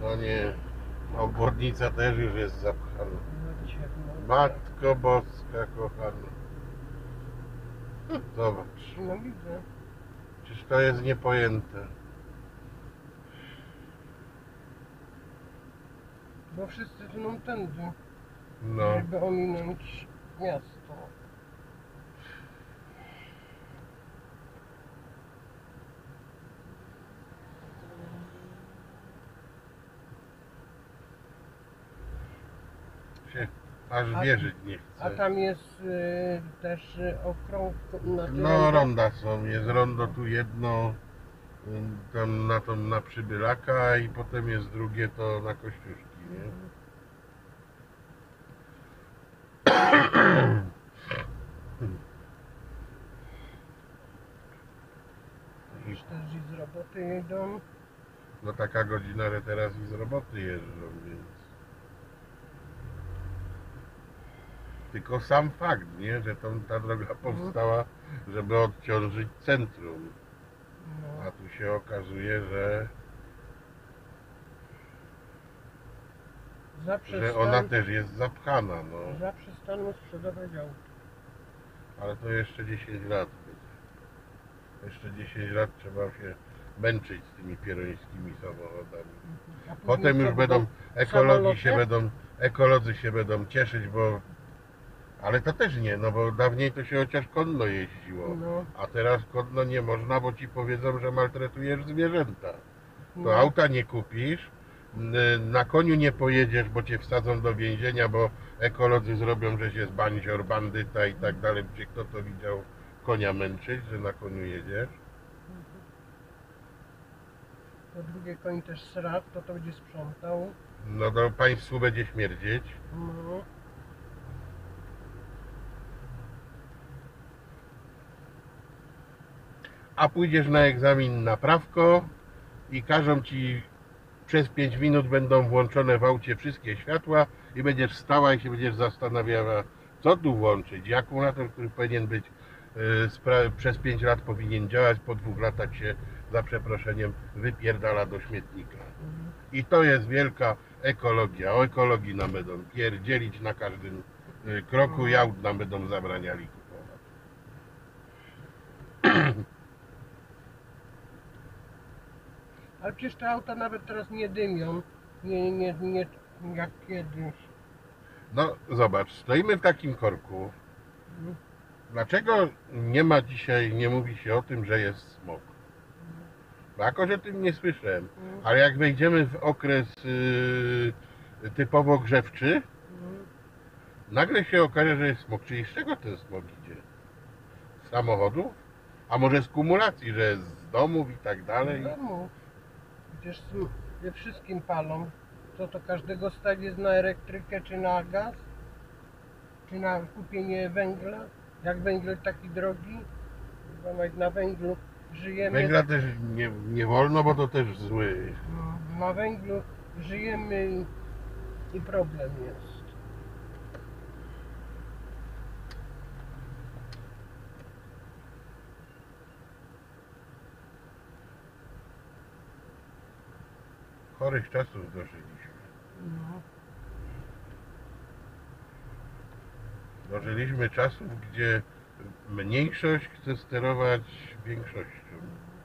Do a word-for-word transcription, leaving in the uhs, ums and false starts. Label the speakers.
Speaker 1: No nie, obwodnica też już jest zapchana. Matko Boska kochana. Zobacz.
Speaker 2: No widzę.
Speaker 1: Przecież to jest niepojęte.
Speaker 2: Bo wszyscy tną tędy,
Speaker 1: No.
Speaker 2: żeby ominąć miasto.
Speaker 1: Się aż
Speaker 2: A-
Speaker 1: wierzyć nie
Speaker 2: A
Speaker 1: chcę.
Speaker 2: tam jest y, też y, okrąg... Na
Speaker 1: No ronda są, jest rondo tu jedno, y, tam na, tą, na Przybylaka i potem jest drugie to na Kościuszki, nie?
Speaker 2: Już też i z roboty jedą.
Speaker 1: No taka godzina, że teraz i z roboty jeżdżą, więc... Tylko sam fakt, nie? Że tą, ta droga powstała, żeby odciążyć centrum.
Speaker 2: No.
Speaker 1: A tu się okazuje, że, że ona też jest zapchana, no.
Speaker 2: Zaprzestaną sprzedawać auto.
Speaker 1: Ale to jeszcze dziesięć lat będzie. Jeszcze dziesięć lat trzeba się męczyć z tymi pierońskimi samochodami.
Speaker 2: A później
Speaker 1: Potem już
Speaker 2: co,
Speaker 1: będą, ekologii się
Speaker 2: samoloty?
Speaker 1: będą, ekolodzy się będą cieszyć, bo... Ale to też nie, no bo dawniej to się chociaż konno jeździło.
Speaker 2: No.
Speaker 1: A teraz konno nie można, bo ci powiedzą, że maltretujesz zwierzęta. To
Speaker 2: No.
Speaker 1: auta nie kupisz, n- na koniu nie pojedziesz, bo cię wsadzą do więzienia, bo ekolodzy zrobią, że się zbandzior, bandyta i tak dalej. Gdzie kto to widział konia męczyć, że na koniu jedziesz?
Speaker 2: Po drugie koń też sra, to to będzie sprzątał.
Speaker 1: No to państwu będzie śmierdzieć.
Speaker 2: No.
Speaker 1: A pójdziesz na egzamin na prawko i każą ci przez pięć minut będą włączone w aucie wszystkie światła i będziesz stała i się będziesz zastanawiała, co tu włączyć. Akumulator, który powinien być yy, przez pięć lat powinien działać, po dwóch latach się za przeproszeniem wypierdala do śmietnika.
Speaker 2: Mhm.
Speaker 1: I to jest wielka ekologia. O ekologii nam będą pierdzielić na każdym yy, kroku i aut nam będą zabraniali kupować.
Speaker 2: Ale przecież te auta nawet teraz nie dymią. Nie, nie, nie jak kiedyś.
Speaker 1: No zobacz, stoimy w takim korku. Dlaczego nie ma dzisiaj, nie mówi się o tym, że jest smog? Bo jakoś o tym nie słyszałem. Ale jak wejdziemy w okres yy, typowo grzewczy, nagle się okaże, że jest smog. Czyli z czego ten smog idzie? Z samochodów? A może z kumulacji, że z domów i tak dalej?
Speaker 2: W domu. Przecież we wszystkim palą. Co to każdego stać jest na elektrykę czy na gaz? Czy na kupienie węgla? Jak węgiel taki drogi? Bo nawet na węglu żyjemy.
Speaker 1: Węgla też nie, nie wolno, bo to też zły.
Speaker 2: No, na węglu żyjemy i, i problem jest.
Speaker 1: Chorych czasów dożyliśmy.
Speaker 2: No.
Speaker 1: Dożyliśmy czasów, gdzie mniejszość chce sterować większością.